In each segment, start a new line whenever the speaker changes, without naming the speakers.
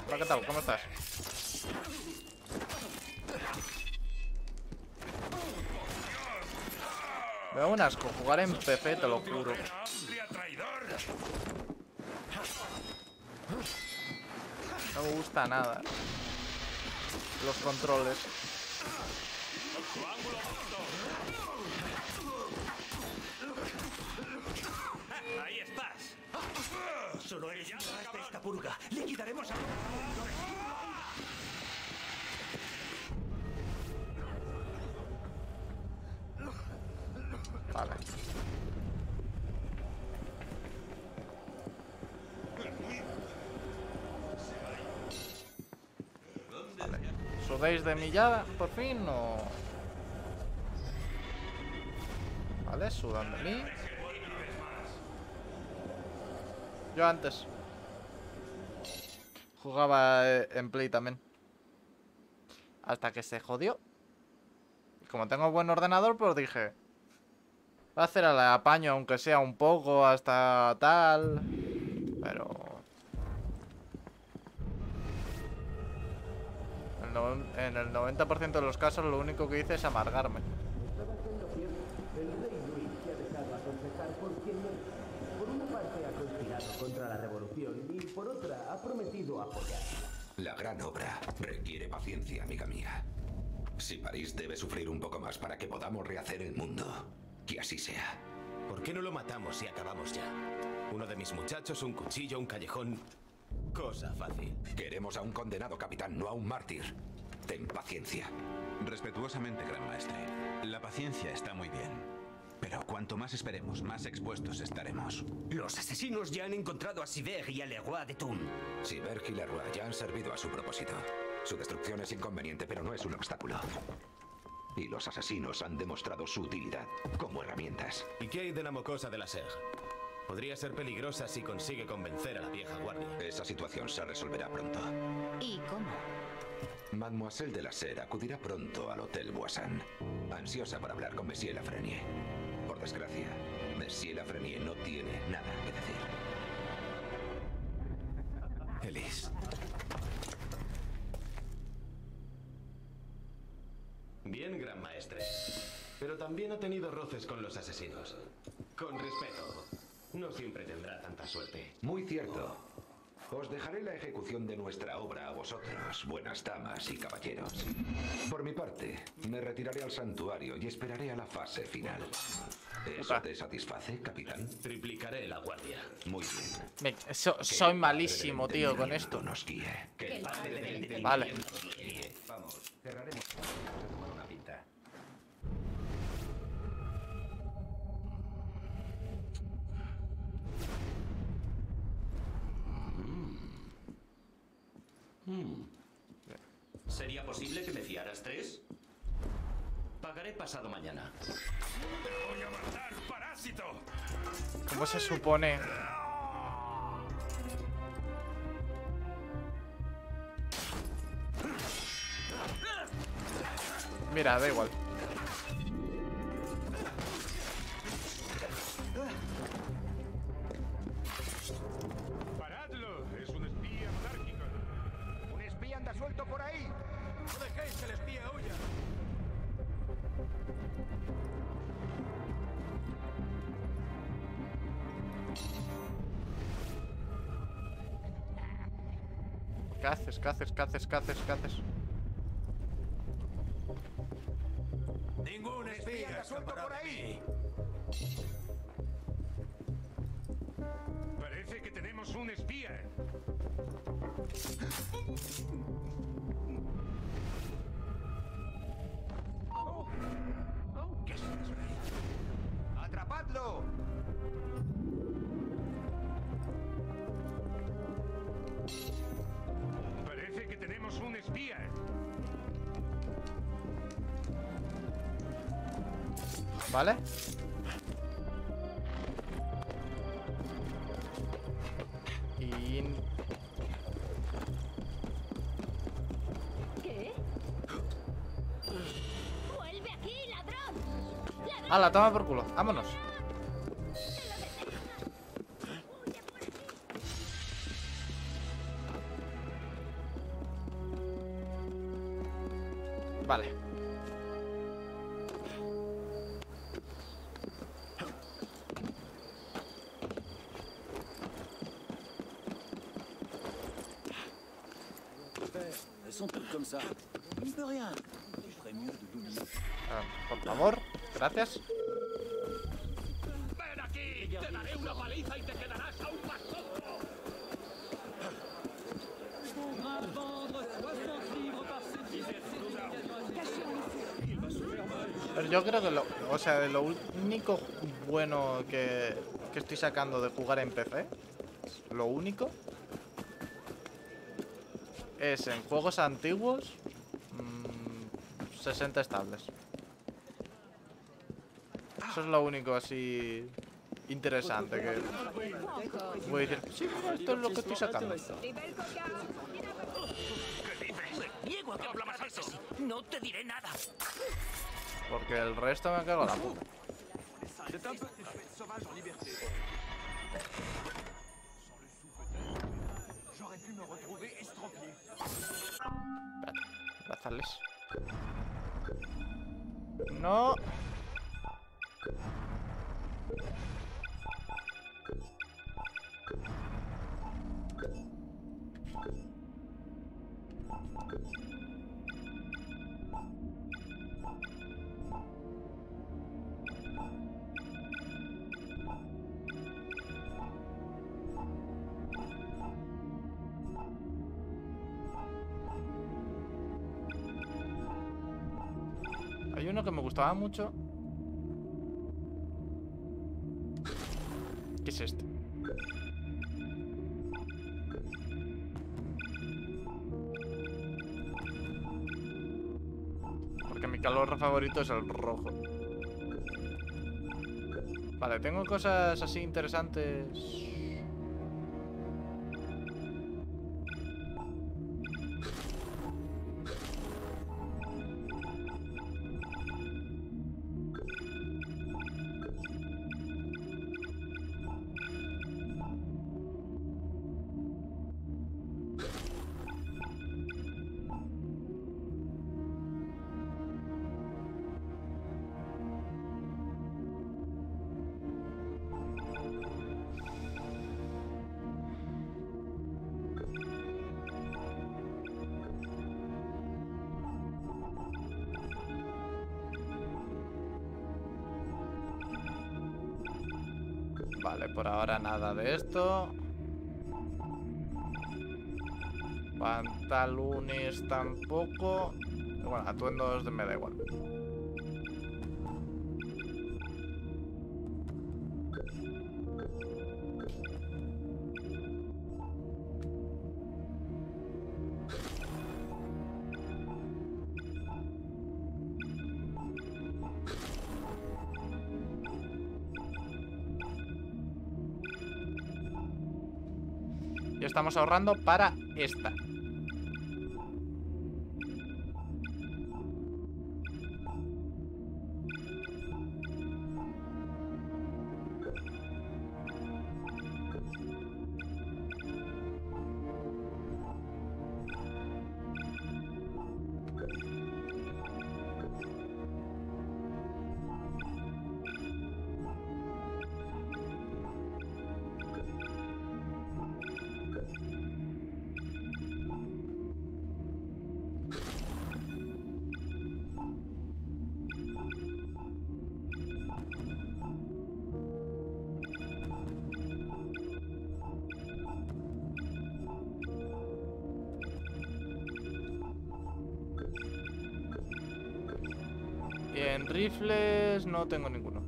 Hola, ¿qué tal? ¿Cómo estás? Me da un asco jugar en PC, te lo juro. No me gusta nada los controles.
Ahí estás. Solo eres más de esta purga. Liquidaremos a...
Vale. Vale. ¿Sudéis de mi ya, por fin, o...? Vale, sudan de mí. Yo antes jugaba en Play también. Hasta que se jodió. Como tengo buen ordenador, pues dije... Voy a hacer el apaño, aunque sea un poco, hasta tal... Pero... En el 90% de los casos lo único que hice es amargarme.
El rey Luis se ha dejado aconsejar por quien es. Por una parte ha conspirado contra la revolución y por otra ha prometido apoyarla.
La gran obra requiere paciencia, amiga mía. Si París debe sufrir un poco más para que podamos rehacer el mundo, que así sea.
¿Por qué no lo matamos y acabamos ya? Uno de mis muchachos, un cuchillo, un callejón... Cosa fácil.
Queremos a un condenado, capitán, no a un mártir. Ten paciencia.
Respetuosamente, Gran Maestre. La paciencia está muy bien. Pero cuanto más esperemos, más expuestos estaremos.
Los asesinos ya han encontrado a Sivert y a Leroy de Thun.
Sivert y Leroy ya han servido a su propósito. Su destrucción es inconveniente, pero no es un obstáculo. Y los asesinos han demostrado su utilidad como herramientas.
¿Y qué hay de la mocosa de la Serre? Podría ser peligrosa si consigue convencer a la vieja guardia.
Esa situación se resolverá pronto.
¿Y cómo?
Mademoiselle de la Serre acudirá pronto al Hotel Boisson, ansiosa por hablar con Monsieur Lafreniere. Por desgracia, Monsieur Lafreniere no tiene nada que decir.
Elise. Bien, Gran Maestre. Pero también ha tenido roces con los asesinos. Con respeto. No siempre tendrá tanta suerte.
Muy cierto. Os dejaré la ejecución de nuestra obra a vosotros, buenas damas y caballeros. Por mi parte, me retiraré al santuario y esperaré a la fase final. ¿Eso te satisface, capitán?
Triplicaré la guardia.
Muy bien.
Soy malísimo, tío, con esto.
Nos guíe.
Vale.
Vamos, cerraremos a tomar una pinta.
¿Sería posible que me fiaras 3? Pagaré pasado mañana. ¡Te voy a matar, parásito!
¿Cómo se supone? Mira, da igual.
¡Paradlo! Es un espía monárquico. ¡Un espía anda suelto por ahí! ¡No dejéis que el espía huya!
¿Qué haces? ¿Qué haces? ¿Qué haces? ¿Qué haces? ¿Qué haces?
¡Ningún espía anda suelto por ahí! Parece que tenemos un espía. ¿Qué es eso? ¡Atrapadlo! Parece que tenemos un espía.
¿Vale? Y...
¿Qué? ¡Vuelve aquí, ladrón! ¡Ladrón!
¡Hala, toma por culo! ¡Vámonos! Vale. Por favor, gracias.
¡Ven aquí! ¡Te daré una paliza y te quedarás aún más tonto!
Pero yo creo que o sea, lo único bueno que estoy sacando de jugar en PC, lo único, es en juegos antiguos 60 estables. Eso es lo único así interesante que voy a decir, sí, mira, esto es lo que estoy sacando.
Niego a que hablabas eso. No te diré nada.
Porque el resto me cago en la puta. Espérate, brazales. No. Hay uno que me gustaba mucho. ¿Qué es este? Porque mi color favorito es el rojo. Vale, tengo cosas así interesantes. Vale, por ahora nada de esto. Pantalones tampoco. Bueno, atuendos me da igual. Y estamos ahorrando para esta. Y en rifles no tengo ninguno.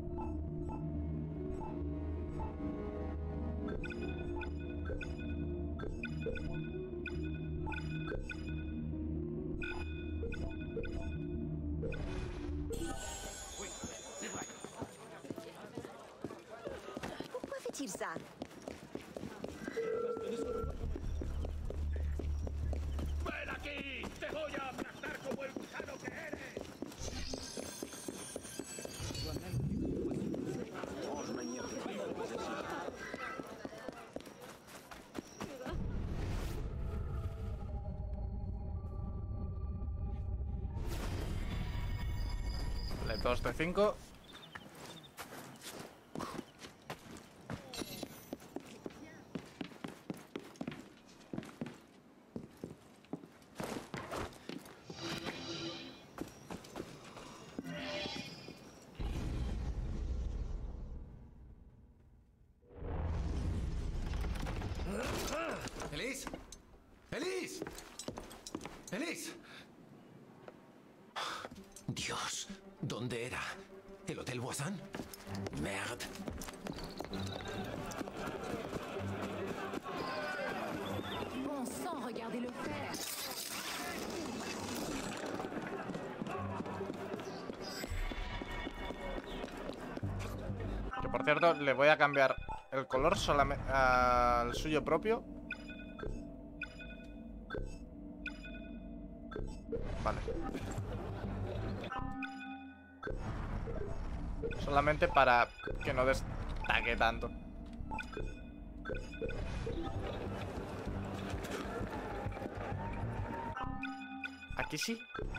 Pourquoi fait-il ça?
¡Ven aquí! ¡Te voy a aplastar como el gusano que eres!
2 de 5.
¡Elise! ¡Elise! ¡Elise! Dios, ¿dónde era? ¿El Hotel Voisin? Merde.
Bon sang, regardez-le faire.
Que por cierto, le voy a cambiar el color solamente al suyo propio. Vale. Solamente para que no destaque tanto. Aquí sí.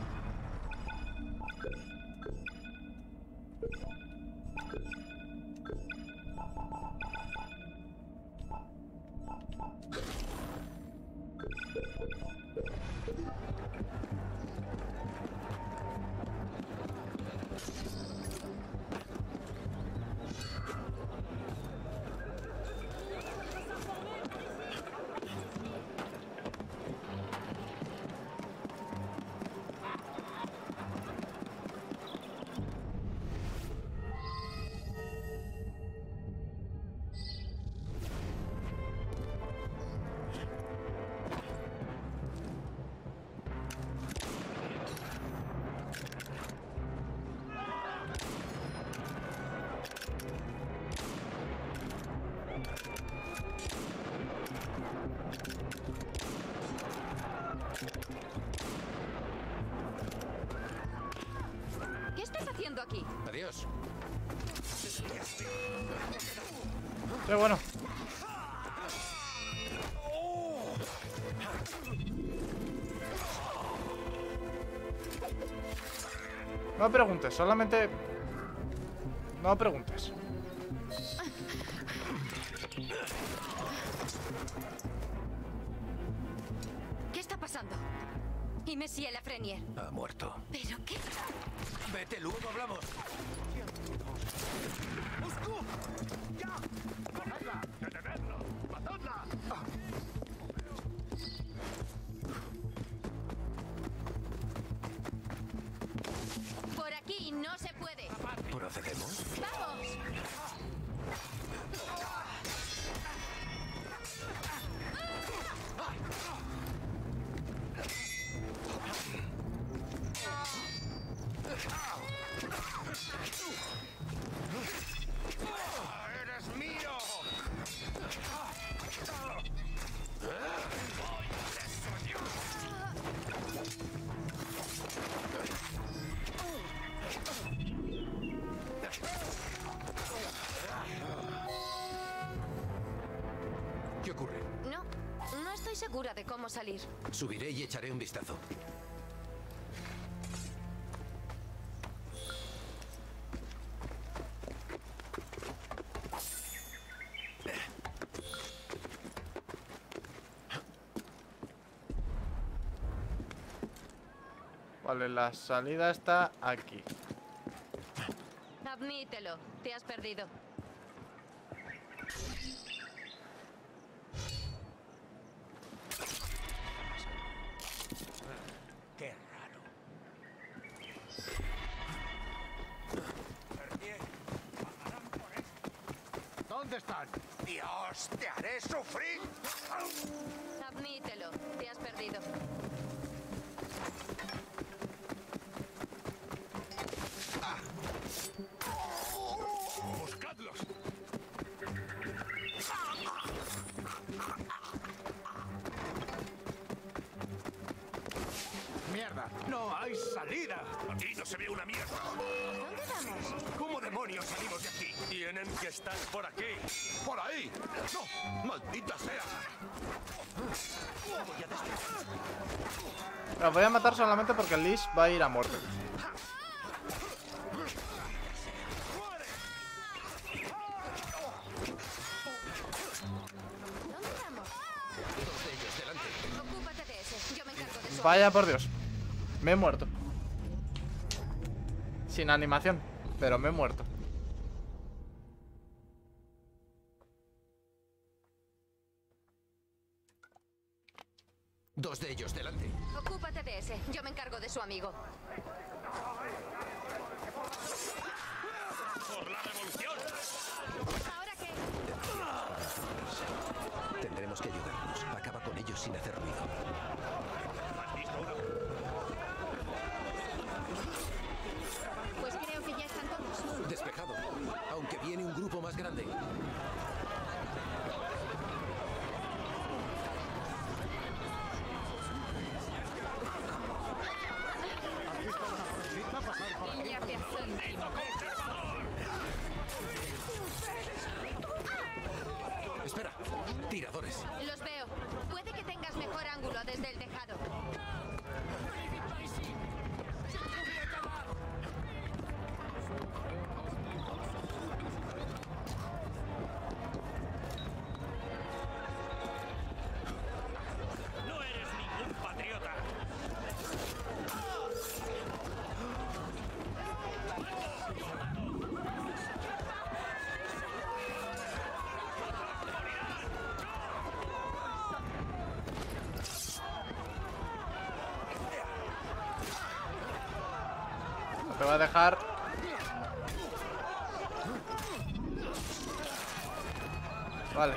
¿Qué estás haciendo aquí?
Adiós.
Qué bueno. No preguntes, solamente... No preguntes.
¿Qué está pasando? ¿Y Monsieur Lafreniere?
Ha muerto.
¿Pero qué?
Vete, luego hablamos.
¡Detenedlo! ¡Matadla!
Por aquí no se puede.
¿Procedemos?
¡Vamos!
¡Eres mío!
¿Qué ocurre?
No estoy segura de cómo salir.
Subiré y echaré un vistazo.
Vale, la salida está aquí.
Admítelo, te has perdido.
¡Qué raro! ¡Pagarán por esto! ¿Dónde están? ¡Dios, te haré sufrir!
Admítelo, te has perdido.
¡Buscadlos! ¡Mierda! ¡No hay salida! Aquí no se ve una mierda.
¿Dónde vamos?
¿Cómo demonios salimos de aquí? Tienen que estar por aquí. ¡Por ahí! ¡No! ¡Maldita sea!
La voy a matar solamente porque Liz va a ir a muerte. Vaya por Dios. Me he muerto. Sin animación, pero me he muerto.
Dos de ellos, delante.
Ocúpate de ese. Yo me encargo de su amigo.
¡Por la revolución!
¿Ahora qué?
Tendremos que ayudarlos. Acaba con ellos sin hacer ruido.
¿Has visto uno?
Pues creo que ya están todos.
Despejado. Aunque viene un grupo más grande. Espera. Tiradores.
Los veo. Puede que tengas mejor ángulo desde el tejado.
¡No eres ningún patriota!
No te va a dejar. Vale.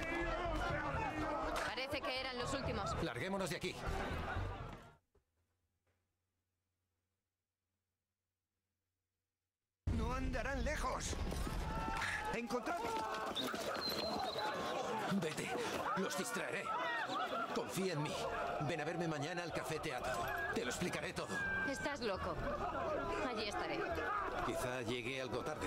Parece que eran los últimos.
Larguémonos de aquí.
¡No andarán lejos! ¡Encontrado!
Vete. Los distraeré. Confía en mí. Ven a verme mañana al Café Teatro. Te lo explicaré todo.
Estás loco. Allí estaré.
Quizá llegue algo tarde.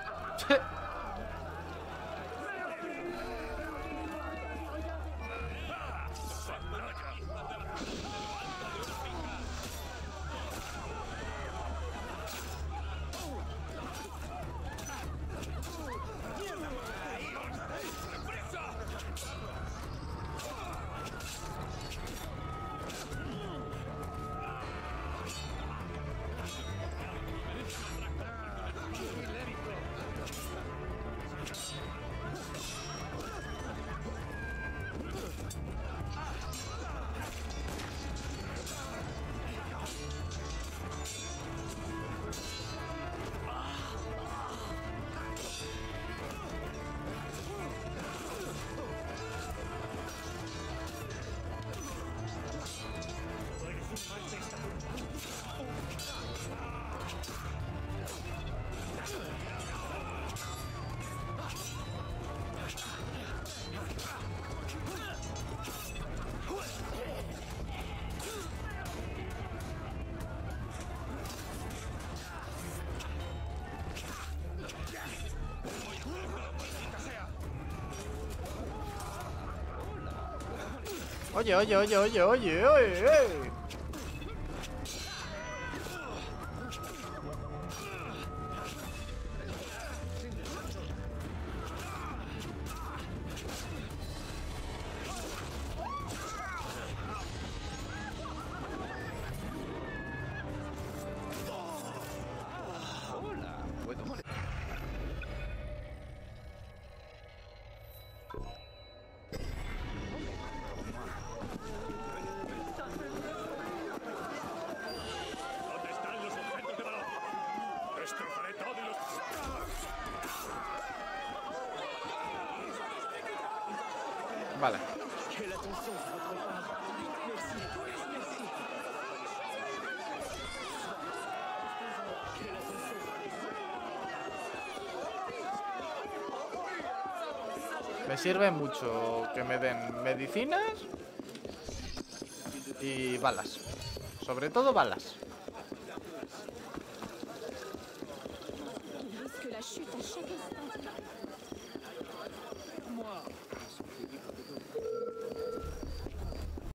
Oye, oye, oye, oye, oye, oye.
¿Dónde están los objetos de valor? ¡Destrozaré todo y los...
Vale. Me sirve mucho que me den medicinas y balas. Sobre todo balas.
risque la chute à chaque instant.